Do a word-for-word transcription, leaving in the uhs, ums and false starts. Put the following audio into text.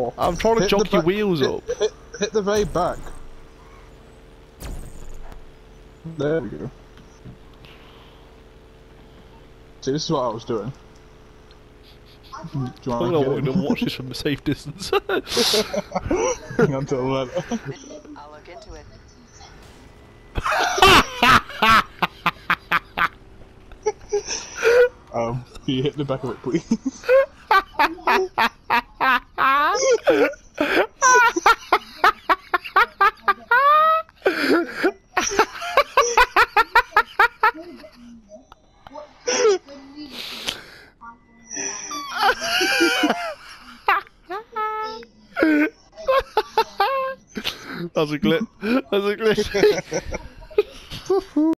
I'm trying to Hit jog the your back- wheels hit, up. Hit, hit the very back. There we go. See, this is what I was doing. Do you I'm want gonna to want get to in? watch this from a safe distance. Hang on to the ladder. I'll look into it. Um, can you hit the back of it, please? That's a glitch. That's a glitch.